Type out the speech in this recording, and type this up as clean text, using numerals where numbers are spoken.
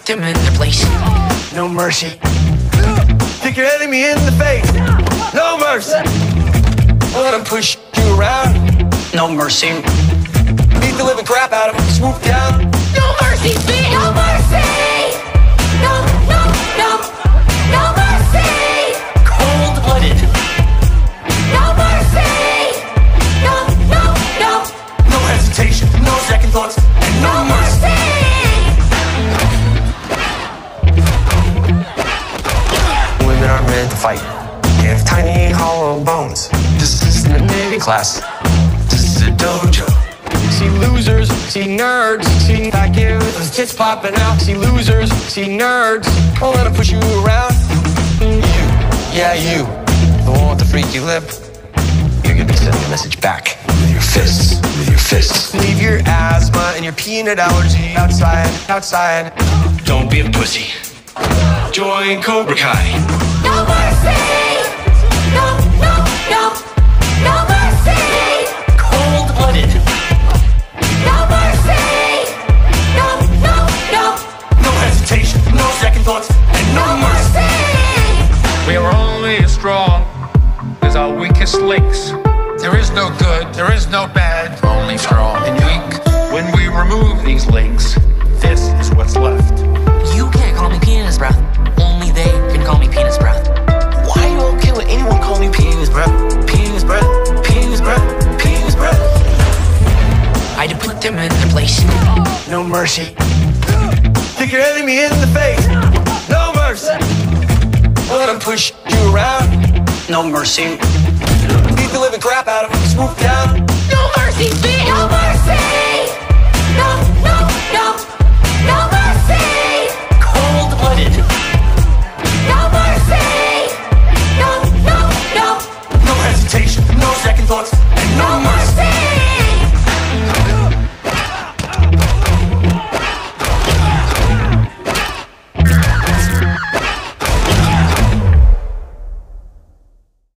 them in their place. No mercy. Kick your enemy in the face. No mercy. Let him push you around. No mercy. Beat the living crap out of him. Swoop down. No mercy, sweet, no mercy. No, no, no, no mercy. Cold-blooded. No mercy. No, no, no. No hesitation. No second thoughts. And no mercy. Women aren't meant to fight. They have tiny hollow bones. This isn't a Navy class. This is a dojo. See losers, see nerds, see fat kids with tits popping out. See losers, see nerds. Don't let them push you around. You, yeah you, the one with the freaky lip. You're gonna be sending a message back with your fists, with your fists. Leave your asthma and your peanut allergy outside, outside. Don't be a pussy. Join Cobra Kai. No mercy. No, no, no, no mercy. Cold-blooded. No mercy. No, no, no. No hesitation, no second thoughts, and no mercy. We are only as strong as our weakest links. There is no good, there is no bad, only strong and weak. When we remove these links, this is what's left. You can't call me penis breath. Only they can call me penis breath. Why are you okay with anyone calling me penis breath? Penis breath, penis breath, penis breath. I had to put them in their place. No mercy. Kick your enemy in the face. No mercy. Let him push you around. No mercy. Beat the living crap out of him. Swoop down. No mercy, sweet, no mercy.